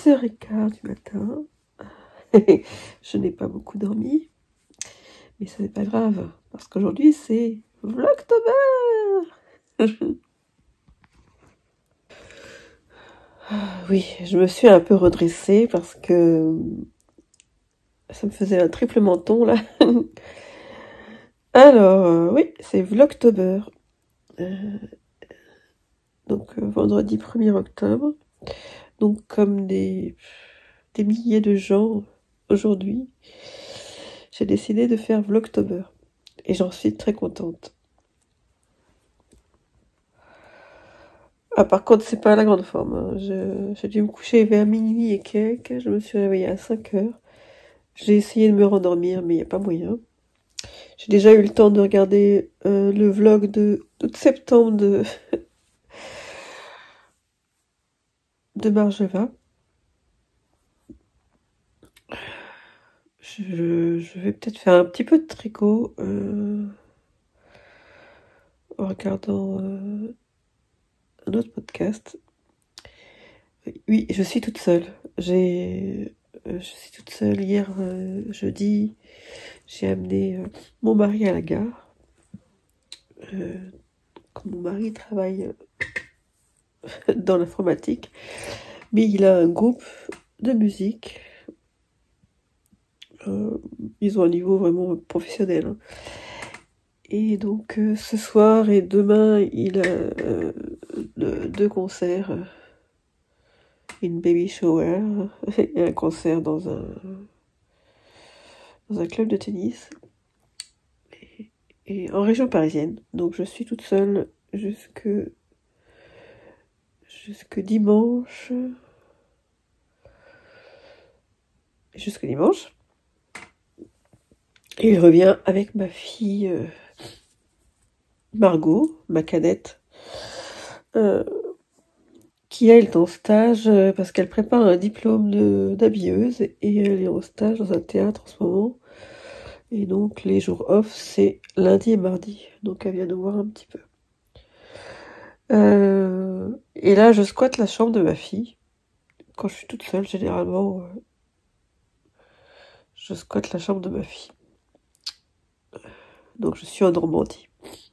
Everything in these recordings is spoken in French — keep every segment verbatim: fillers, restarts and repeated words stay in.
six heures quinze du matin. Je n'ai pas beaucoup dormi. Mais ce n'est pas grave. Parce qu'aujourd'hui, c'est Vlogtober. Oui, je me suis un peu redressée parce que ça me faisait un triple menton, là. Alors, euh, oui, c'est Vlogtober. Euh, donc, euh, vendredi premier octobre. Donc, comme des, des milliers de gens aujourd'hui, j'ai décidé de faire Vlogtober. Et j'en suis très contente. Ah, par contre, c'est pas la grande forme. Hein. Je- J'ai dû me coucher vers minuit et quelques. Je me suis réveillée à cinq heures. J'ai essayé de me rendormir, mais il n'y a pas moyen. J'ai déjà eu le temps de regarder euh, le vlog de août septembre de, de Marjeva. Je, je vais peut-être faire un petit peu de tricot euh, en regardant euh, un autre podcast. Oui, je suis toute seule. J'ai, euh, je suis toute seule. Hier, euh, jeudi, j'ai amené euh, mon mari à la gare. Euh, quand mon mari travaille euh, dans l'informatique, mais il a un groupe de musique. Euh, ils ont un niveau vraiment professionnel. Hein. Et donc, euh, ce soir et demain, il a euh, deux, deux concerts. Euh, une baby shower et un concert dans un, dans un club de tennis. Et, et en région parisienne. Donc, je suis toute seule jusque, jusque dimanche. Jusque dimanche. Et il revient avec ma fille euh, Margot, ma cadette, euh, qui elle est en stage euh, parce qu'elle prépare un diplôme de- d'habilleuse et elle est en stage dans un théâtre en ce moment. Et donc les jours off, c'est lundi et mardi. Donc elle vient nous voir un petit peu. Euh, et là, je squatte la chambre de ma fille. Quand je suis toute seule, généralement, euh, je squatte la chambre de ma fille. Donc je suis en Normandie.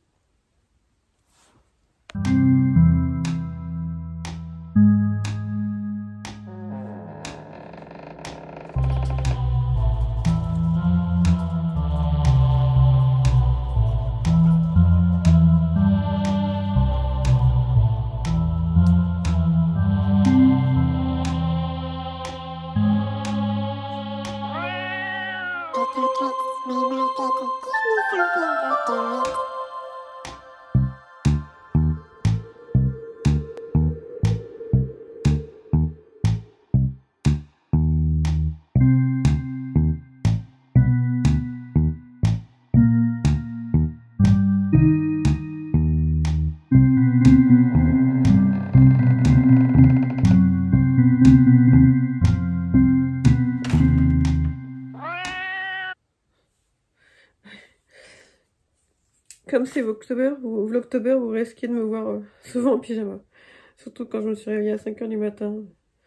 Comme c'est Vlogtober, vous, Vlogtober, vous risquez de me voir euh, souvent en pyjama. Surtout quand je me suis réveillée à cinq heures du matin.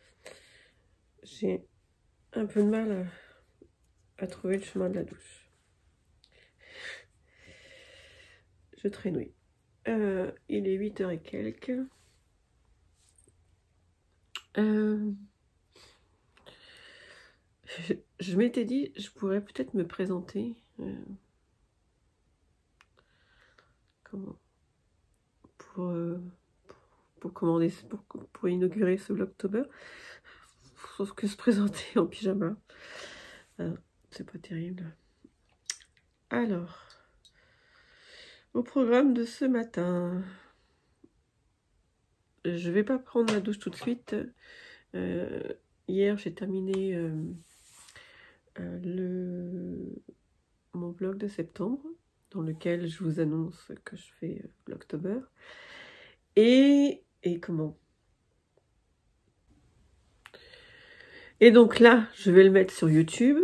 J'ai un peu de mal à, à trouver le chemin de la douche. Je traînouille. Euh, il est huit heures et quelques. Euh, je je m'étais dit, je pourrais peut-être me présenter. Euh, comment pour, euh, pour commander, pour, pour inaugurer ce Vlogtober. Sauf que se présenter en pyjama, euh, c'est pas terrible. Alors, au programme de ce matin, je vais pas prendre ma douche tout de suite. Euh, hier, j'ai terminé euh, euh, le mon vlog de septembre, dans lequel je vous annonce que je fais euh, Vlogtober. Et, et comment Et donc là, je vais le mettre sur YouTube.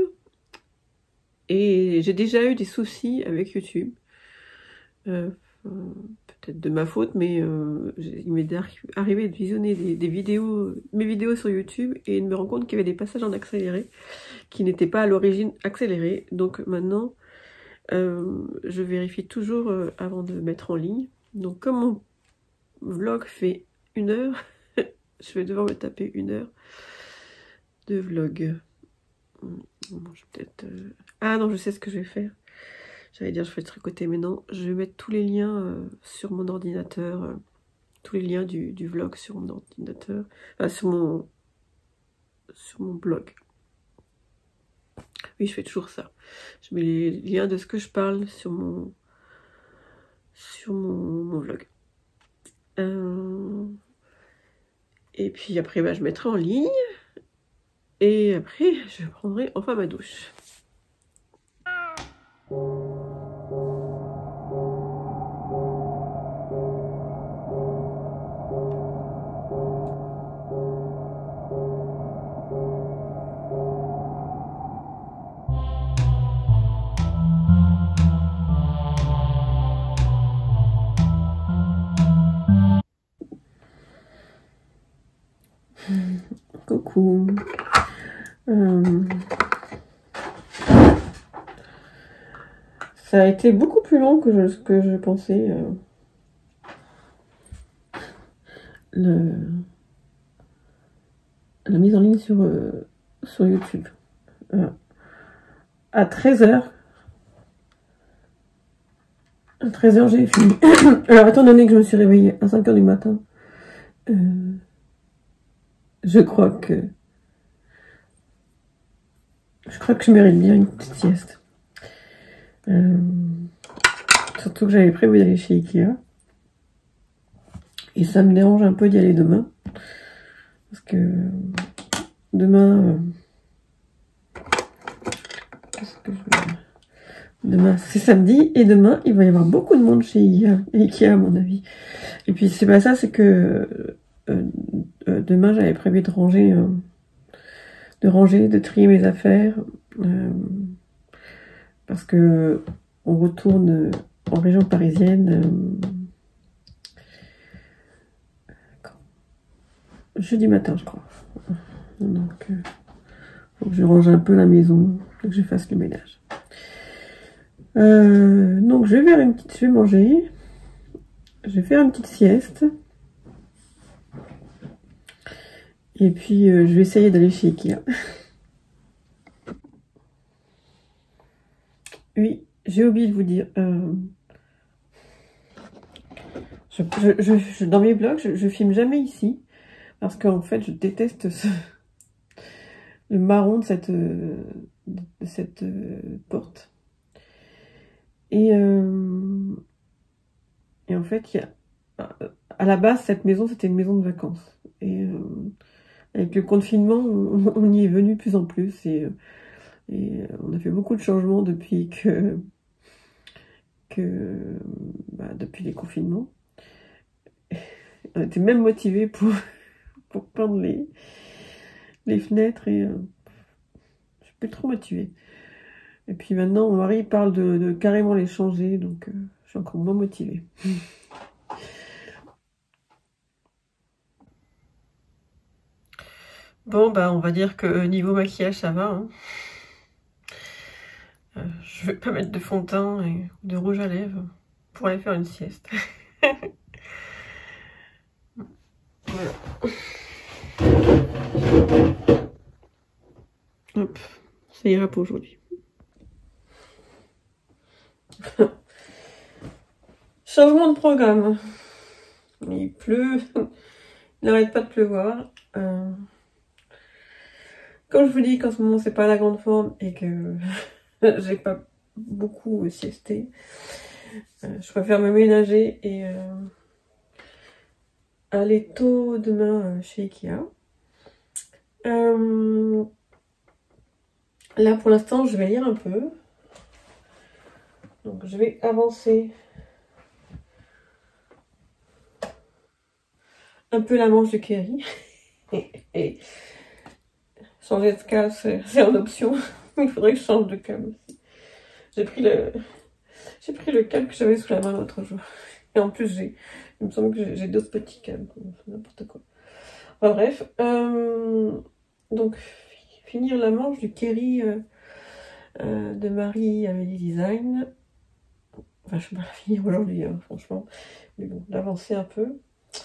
Et j'ai déjà eu des soucis avec YouTube. Euh, peut-être de ma faute, mais euh, il m'est arrivé de visionner des, des vidéos, mes vidéos sur YouTube et de me rendre compte qu'il y avait des passages en accéléré qui n'étaient pas à l'origine accélérés. Donc maintenant, euh, je vérifie toujours euh, avant de mettre en ligne. Donc comme mon vlog fait une heure, je vais devoir me taper une heure de vlog. Bon, je peut-être... Euh... Ah non, je sais ce que je vais faire. J'allais dire je fais le tricoter, mais non. Je vais mettre tous les liens euh, sur mon ordinateur. Euh, tous les liens du, du vlog sur mon ordinateur. Enfin, sur mon... sur mon blog. Oui, je fais toujours ça. Je mets les liens de ce que je parle sur mon... sur mon, mon vlog. Euh... Et puis après, bah, je mettrai en ligne. Et après, je prendrai enfin ma douche. Coucou. Euh... Ça a été beaucoup plus long que je, que je pensais. Euh... Le... La mise en ligne sur, euh, sur YouTube. Euh... À treize heures. À treize heures, j'ai fini. Alors, étant donné que je me suis réveillée à cinq heures du matin, euh... je crois que... Je crois que je mérite bien une petite sieste. Euh... Surtout que j'avais prévu d'aller chez Ikea. Et ça me dérange un peu d'y aller demain. Parce que demain... Euh... Qu'est-ce que je veux dire ? Demain, c'est samedi. Et demain, il va y avoir beaucoup de monde chez Ikea, Ikea à mon avis. Et puis, c'est pas ça, c'est que... Euh, euh, demain, j'avais prévu de ranger... Euh, de ranger, de trier mes affaires. Euh, parce que on retourne en région parisienne... Euh, jeudi matin, je crois. Donc, euh, faut que je range un peu la maison, faut que je fasse le ménage. Euh, donc, je vais faire une petite, je vais manger. Je vais faire une petite sieste. Et puis, euh, je vais essayer d'aller chez Ikea. Oui, j'ai oublié de vous dire. Euh, je, je, je, dans mes vlogs, je, je filme jamais ici. Parce qu'en fait, je déteste ce, le marron de cette, de cette euh, porte. Et, euh, et en fait, il y a, à la base, cette maison, c'était une maison de vacances. Et euh, avec le confinement, on, on y est venu de plus en plus. Et, et on a fait beaucoup de changements depuis que, que bah, depuis les confinements. On était même motivés pour, pour peindre les, les fenêtres. Et euh, je suis plus trop motivée. Et puis maintenant, mon mari parle de, de carrément les changer. Donc, euh, je suis encore moins motivée. Bon, bah, on va dire que niveau maquillage, ça va. Hein. Euh, je vais pas mettre de fond de teint et de rouge à lèvres pour aller faire une sieste. Voilà. Hop, ça ira pour aujourd'hui. Changement de programme. Il pleut. Il n'arrête pas de pleuvoir. Euh... Comme je vous dis qu'en ce moment c'est pas la grande forme et que j'ai pas beaucoup siesté, euh, je préfère me ménager et euh, aller tôt demain euh, chez Ikea. Euh, là pour l'instant je vais lire un peu. Donc je vais avancer un peu la manche du Kerry. et, et changer de câble c'est en option. Il faudrait que je change de câble aussi. J'ai pris le, j'ai pris le calme que j'avais sous la main l'autre jour. Et en plus, j'ai, il me semble que j'ai d'autres petits calmes, n'importe quoi. Enfin bref, euh, donc finir la manche du Kerry euh, euh, de Marie-Amélie Design. Enfin, je vais pas la finir aujourd'hui, hein, franchement. Mais bon, d'avancer un peu.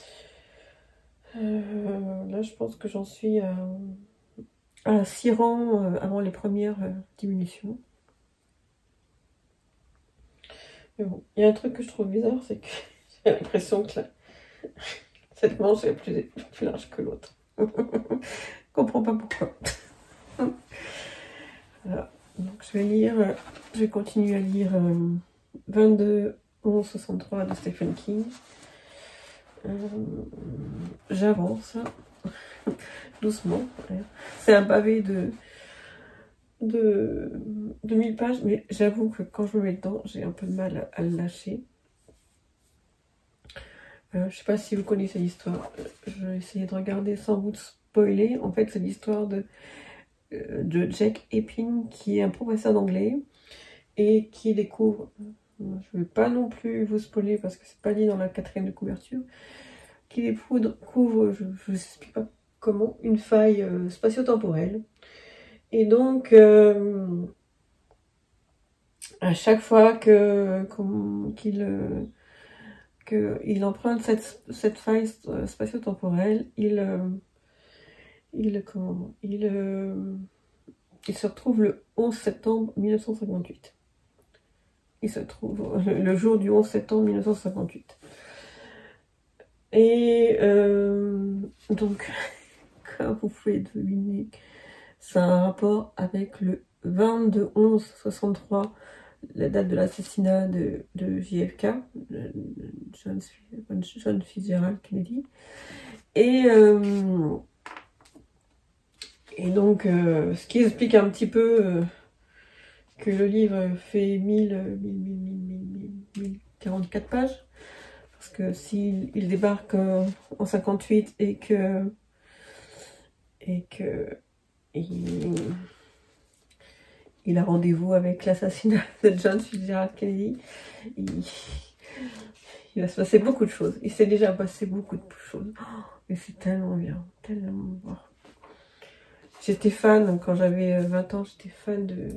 Euh, là, je pense que j'en suis à, à six rangs euh, avant les premières euh, diminutions. Mais bon, il y a un truc que je trouve bizarre, c'est que j'ai l'impression que la... cette manche est plus, plus large que l'autre. Je comprends pas pourquoi. Voilà. Donc je vais lire, euh, je vais continuer à lire euh, vingt-deux onze soixante-trois de Stephen King. Euh, J'avance doucement. C'est un pavé de, de, de mille pages, mais j'avoue que quand je me mets dedans, j'ai un peu de mal à, à le lâcher. Euh, je sais pas si vous connaissez l'histoire. Je vais essayer de regarder sans vous spoiler. En fait, c'est l'histoire de, euh, de Jack Epping, qui est un professeur d'anglais et qui découvre, je ne vais pas non plus vous spoiler parce que c'est pas dit dans la quatrième de couverture, qui découvre, je ne vous explique pas comment, une faille euh, spatio-temporelle. Et donc, euh, à chaque fois que qu'il euh, que il emprunte cette, cette faille spatio-temporelle, il, euh, il, comment, il, euh, il se retrouve le onze septembre mille neuf cent cinquante-huit. Il se trouve le jour du onze septembre mille neuf cent cinquante-huit. Et euh, donc, comme vous pouvez deviner, c'est un rapport avec le vingt-deux onze soixante-trois, la date de l'assassinat de, de J F K, John, John Fitzgerald Kennedy. Et, euh, et donc, euh, ce qui explique un petit peu euh, que le livre fait mille, mille, mille, mille, mille, mille quarante-quatre pages. Parce que s'il il débarque euh, en cinquante-huit et que et que il, il a rendez-vous avec l'assassinat de John Fitzgerald Kennedy, il, il va se passer beaucoup de choses. Il s'est déjà passé beaucoup de choses. Oh, mais c'est tellement bien, tellement bon. J'étais fan, quand j'avais vingt ans, j'étais fan de,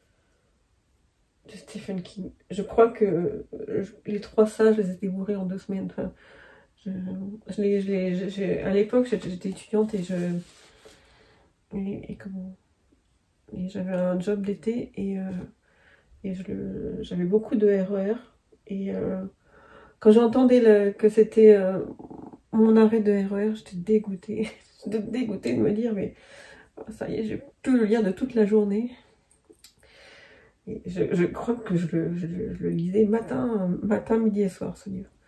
de Stephen King. Je crois que les trois sages, je les ai dévorés en deux semaines. Enfin, je, je les, je les, je, à l'époque, j'étais étudiante et je... Et, et comment et j'avais un job d'été et, euh, et j'avais beaucoup de R E R. Et euh, quand j'entendais le, que c'était euh, mon arrêt de R E R, j'étais dégoûtée. J'étais dégoûtée de me dire, mais ça y est, j'ai pu le lire de toute la journée. Et je, je crois que je le, je, je le lisais matin, matin, midi et soir, ce livre.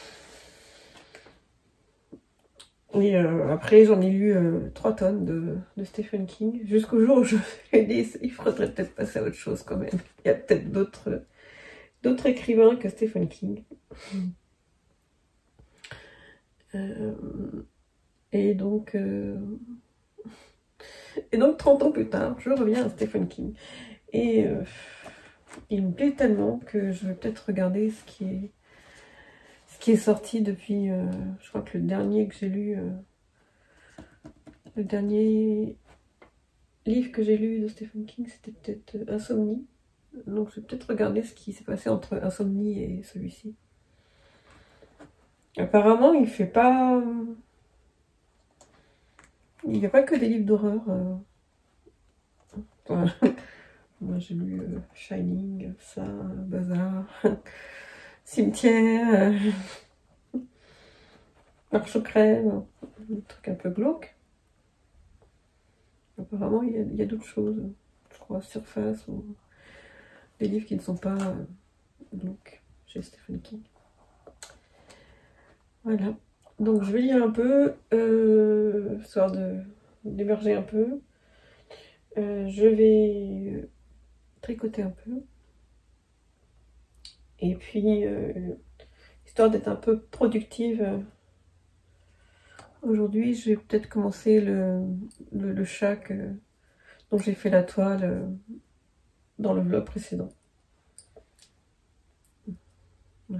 Et euh, après, j'en ai lu euh, trois tonnes de, de Stephen King, jusqu'au jour où je me suis dit, il faudrait peut-être passer à autre chose quand même. Il y a peut-être d'autres d'autres écrivains que Stephen King. Euh, et donc, euh, et donc, trente ans plus tard, je reviens à Stephen King. Et euh, il me plaît tellement que je vais peut-être regarder ce qui est, ce qui est sorti depuis, euh, je crois que le dernier que j'ai lu, euh, le dernier livre que j'ai lu de Stephen King, c'était peut-être euh, Insomnie. Donc je vais peut-être regarder ce qui s'est passé entre Insomnie et celui-ci. Apparemment, il fait pas... Il n'y a pas que des livres d'horreur. Euh... Voilà. Moi j'ai lu euh, Shining, ça, Bazar, Cimetière, euh... Marche aux crèves, un truc un peu glauque. Apparemment, il y a, il y a d'autres choses, je crois, Surface, ou des livres qui ne sont pas euh, glauques chez Stephen King. Voilà. Donc je vais lire un peu, euh, histoire de d'émerger un peu. Euh, je vais tricoter un peu. Et puis, euh, histoire d'être un peu productive, euh, aujourd'hui, je vais peut-être commencer le, le, le chac euh, dont j'ai fait la toile euh, dans le vlog précédent. Voilà.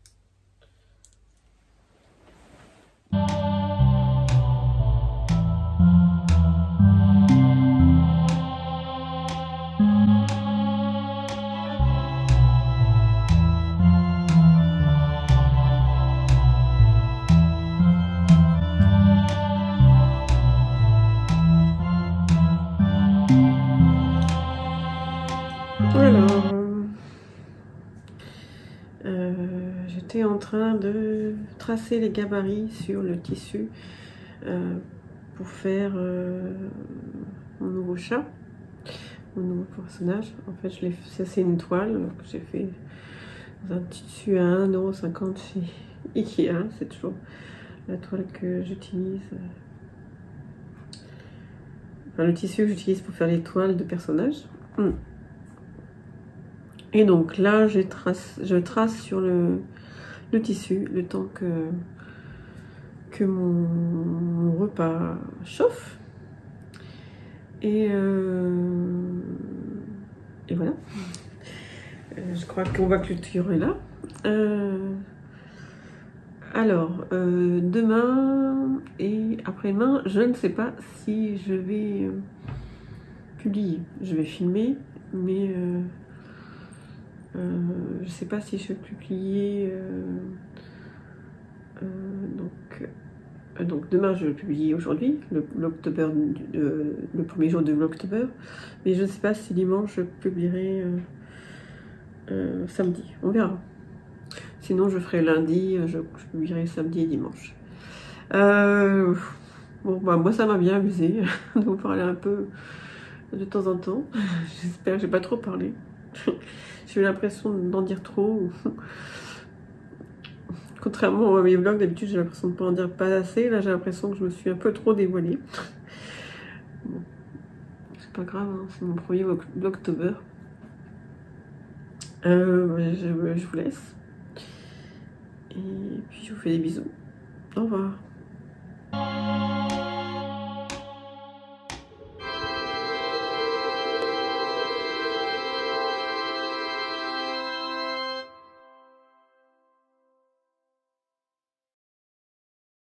Alors, euh, j'étais en train de tracer les gabarits sur le tissu euh, pour faire euh, mon nouveau chat, mon nouveau personnage. En fait, je l'ai, ça c'est une toile que j'ai fait dans un tissu à un euro cinquante chez Ikea. C'est toujours la toile que j'utilise. Enfin, le tissu que j'utilise pour faire les toiles de personnages. Hum. Et donc là, je trace, je trace sur le, le tissu le temps que, que mon, mon repas chauffe. Et, euh, et voilà. Euh, je crois qu'on va clôturer là. Euh, alors, euh, demain et après-demain, je ne sais pas si je vais euh, publier. Je vais filmer, mais... Euh, Euh, je sais pas si je vais publier euh, euh, donc, euh, donc demain je vais publier aujourd'hui le, euh, le premier jour de l'octobre, mais je ne sais pas si dimanche je publierai euh, euh, samedi, on verra. Sinon je ferai lundi, je, je publierai samedi et dimanche. Euh, bon bah moi ça m'a bien amusé de vous parler un peu de temps en temps. J'espère que j'ai pas trop parlé. J'ai eu l'impression d'en dire trop. Contrairement à mes vlogs, d'habitude j'ai l'impression de ne pas en dire pas assez. Là j'ai l'impression que je me suis un peu trop dévoilée. Bon, c'est pas grave, hein, c'est mon premier vlogtober. Euh, je, je vous laisse. Et puis je vous fais des bisous. Au revoir.